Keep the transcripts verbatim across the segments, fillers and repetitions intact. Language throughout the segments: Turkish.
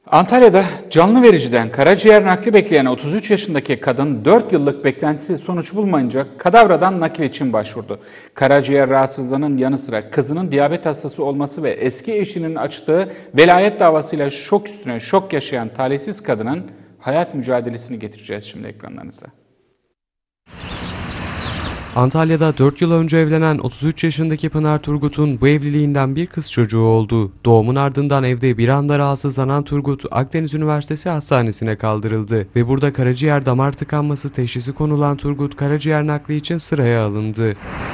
Antalya'da canlı vericiden karaciğer nakli bekleyen otuz üç yaşındaki kadın dört yıllık beklentisi sonuç bulmayınca kadavradan nakil için başvurdu. Karaciğer rahatsızlığının yanı sıra kızının diyabet hastası olması ve eski eşinin açtığı velayet davasıyla şok üstüne şok yaşayan talihsiz kadının hayat mücadelesini getireceğiz şimdi ekranlarınıza. Antalya'da dört yıl önce evlenen otuz üç yaşındaki Pınar Turgut'un bu evliliğinden bir kız çocuğu oldu. Doğumun ardından evde bir anda rahatsızlanan Turgut, Akdeniz Üniversitesi Hastanesi'ne kaldırıldı ve burada karaciğer damar tıkanması teşhisi konulan Turgut, karaciğer nakli için sıraya alındı.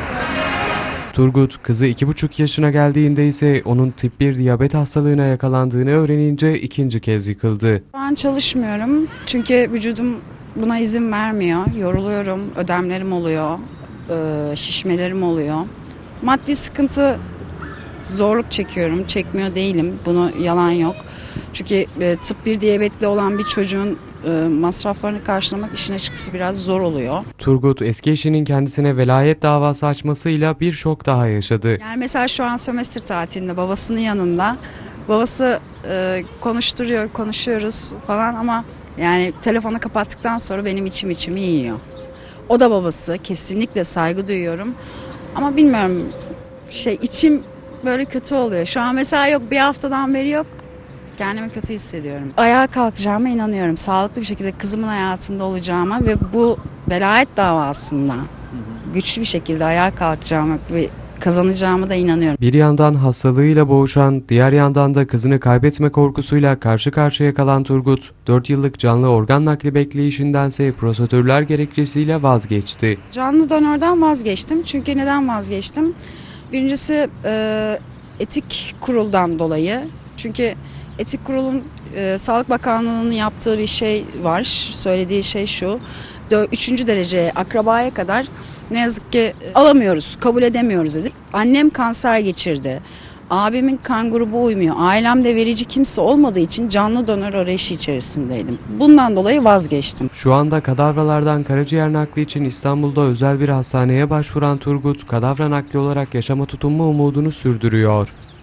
Turgut, kızı iki buçuk yaşına geldiğinde ise onun tip bir diyabet hastalığına yakalandığını öğrenince ikinci kez yıkıldı. Ben çalışmıyorum çünkü vücudum buna izin vermiyor. Yoruluyorum, ödemlerim oluyor, şişmelerim oluyor. Maddi sıkıntı, zorluk çekiyorum, çekmiyor değilim. Bunu yalan yok. Çünkü tıp bir diyabetli olan bir çocuğun masraflarını karşılamak işin açıkçası biraz zor oluyor. Turgut, eski eşinin kendisine velayet davası açmasıyla bir şok daha yaşadı. Yani mesela şu an sömestr tatilinde babasının yanında. Babası e, konuşturuyor, konuşuyoruz falan ama yani telefonu kapattıktan sonra benim içim içimi yiyor. O da babası, kesinlikle saygı duyuyorum. Ama bilmiyorum, şey içim böyle kötü oluyor. Şu an mesela yok, bir haftadan beri yok. Kendimi kötü hissediyorum. Ayağa kalkacağıma inanıyorum. Sağlıklı bir şekilde kızımın hayatında olacağıma ve bu velayet davasında güçlü bir şekilde ayağa kalkacağıma ve kazanacağıma da inanıyorum. Bir yandan hastalığıyla boğuşan, diğer yandan da kızını kaybetme korkusuyla karşı karşıya kalan Turgut, dört yıllık canlı organ nakli bekleyişindense prosedürler gerekçesiyle vazgeçti. Canlı donörden vazgeçtim. Çünkü neden vazgeçtim? Birincisi e, etik kuruldan dolayı. Çünkü etik kurulun e, Sağlık Bakanlığı'nın yaptığı bir şey var. Söylediği şey şu. Üçüncü dereceye, akrabaya kadar ne yazık ki alamıyoruz, kabul edemiyoruz dedik. Annem kanser geçirdi. Abimin kan grubu uymuyor. Ailemde verici kimse olmadığı için canlı donör arayışı içerisindeydim. Bundan dolayı vazgeçtim. Şu anda kadavralardan karaciğer nakli için İstanbul'da özel bir hastaneye başvuran Turgut, kadavra nakli olarak yaşama tutunma umudunu sürdürüyor.